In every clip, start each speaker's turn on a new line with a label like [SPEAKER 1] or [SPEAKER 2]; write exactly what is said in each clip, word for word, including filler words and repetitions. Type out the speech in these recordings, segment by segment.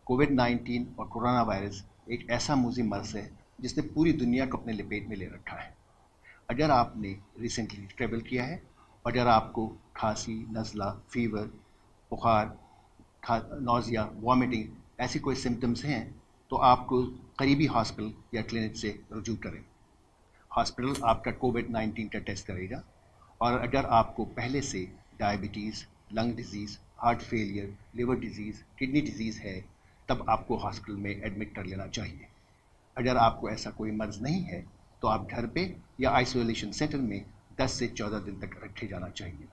[SPEAKER 1] Covid nineteen और corona virus एक ऐसा मूजी मर्ज है जिसने पूरी दुनिया को अपने लपेट में ले रखा है। अगर आपने रिसेंटली ट्रैवल किया है और अगर आपको खांसी, नज़ला, फीवर, बुखार, खा नौजिया, वॉमिटिंग ऐसी कोई सिम्टम्स हैं तो आपको करीबी हॉस्पिटल या क्लिनिक से रुजू करें। हॉस्पिटल आपका कोविड नाइन्टीन का टेस्ट करेगा और अगर आपको पहले से diabetes, lung disease, heart failure, liver disease, kidney disease है तब आपको हॉस्पिटल में एडमिट कर लेना चाहिए। अगर आपको ऐसा कोई मर्ज़ नहीं है तो आप घर पे या आइसोलेशन सेंटर में दस से चौदह दिन तक रखे जाना चाहिए।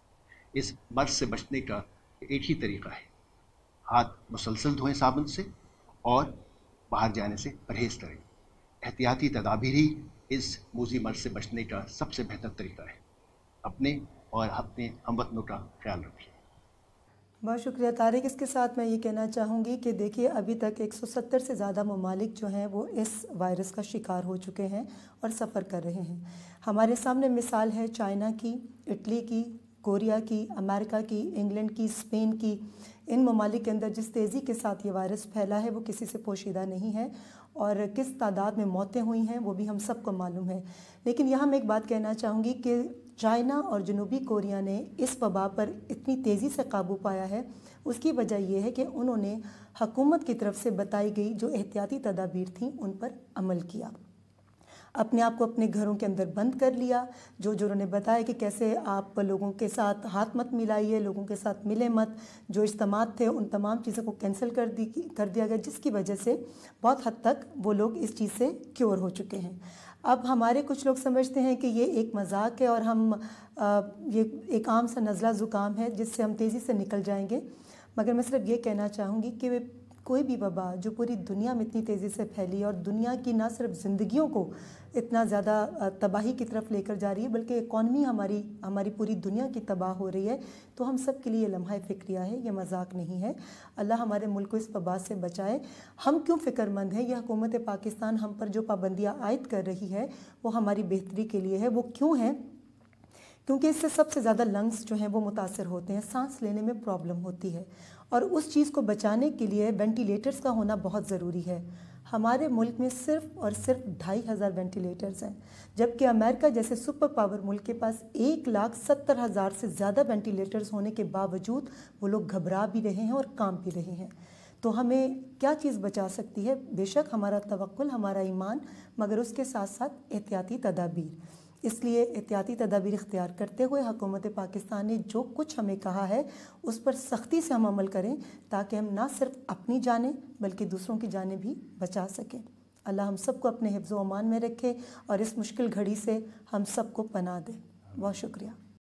[SPEAKER 1] इस मर्ज़ से बचने का एक ही तरीका है, हाथ मुसलसल धोएं साबुन से और बाहर जाने से परहेज़ करें। एहतियाती तदाबीर ही इस मूजी मर्ज़ से बचने का सबसे बेहतर तरीका है। अपने और अपने हमवतनों का ख्याल रखिए।
[SPEAKER 2] बहुत शुक्रिया तारिक। इसके साथ मैं ये कहना चाहूँगी कि देखिए अभी तक एक सौ सत्तर से ज़्यादा ममालिक जो हैं वो इस वायरस का शिकार हो चुके हैं और सफ़र कर रहे हैं। हमारे सामने मिसाल है चाइना की, इटली की, कोरिया की, अमेरिका की, इंग्लैंड की, स्पेन की। इन ममालिक के अंदर जिस तेज़ी के साथ ये वायरस फैला है वो किसी से पोशीदा नहीं है और किस तादाद में मौतें हुई हैं वो भी हम सबको मालूम है। लेकिन यहाँ मैं एक बात कहना चाहूँगी कि चाइना और जनूबी कोरिया ने इस वबा पर इतनी तेज़ी से काबू पाया है, उसकी वजह यह है कि उन्होंने हुकूमत की तरफ से बताई गई जो एहतियाती तदाबीर थीं उन पर अमल किया। अपने आप को अपने घरों के अंदर बंद कर लिया। जो जो उन्होंने बताया कि कैसे आप लोगों के साथ हाथ मत मिलाइए, लोगों के साथ मिले मत, जो इज्तिमात थे उन तमाम चीज़ों को कैंसिल कर दी कर दिया गया, जिसकी वजह से बहुत हद तक वो लोग इस चीज़ से क्योर हो चुके हैं। अब हमारे कुछ लोग समझते हैं कि ये एक मजाक है और हम आ, ये एक आम सा नज़ला ज़ुकाम है जिससे हम तेज़ी से निकल जाएंगे। मगर मैं सिर्फ ये कहना चाहूँगी कि कोई भी वबा जो पूरी दुनिया में इतनी तेज़ी से फैली और दुनिया की ना सिर्फ ज़िंदगियों को इतना ज़्यादा तबाही की तरफ लेकर जा रही है बल्कि इकॉनमी हमारी हमारी पूरी दुनिया की तबाह हो रही है, तो हम सब के लिए लम्हा फ़िक्रिया है, ये मजाक नहीं है। अल्लाह हमारे मुल्क को इस वबा से बचाए। हम क्यों फ़िक्रमंद हैं? यह हुकूमत पाकिस्तान हम पर जो पाबंदियाँ आयद कर रही है वो हमारी बेहतरी के लिए है। वो क्यों है? क्योंकि इससे सबसे ज़्यादा लंग्स जो हैं वो मुतासर होते हैं, सांस लेने में प्रॉब्लम होती है और उस चीज़ को बचाने के लिए वेंटिलेटर्स का होना बहुत ज़रूरी है। हमारे मुल्क में सिर्फ और सिर्फ ढाई हज़ार वेंटिलेटर्स हैं, जबकि अमेरिका जैसे सुपर पावर मुल्क के पास एक लाख सत्तर हज़ार से ज़्यादा वेंटिलेटर्स होने के बावजूद वो लोग घबरा भी रहे हैं और काम भी रहे हैं। तो हमें क्या चीज़ बचा सकती है? बेशक हमारा तवक्कुल, हमारा ईमान, मगर उसके साथ साथ एहतियाती तदाबीर। इसलिए एहतियाती तदाबीर इख्तियार करते हुए हुकूमत पाकिस्तान ने जो कुछ हमें कहा है उस पर सख्ती से हम अमल करें ताकि हम ना सिर्फ अपनी जानें बल्कि दूसरों की जानें भी बचा सकें। अल्लाह हम सबको अपने हिफ्ज़ व अमान में रखे और इस मुश्किल घड़ी से हम सबको पनाह दे। बहुत शुक्रिया।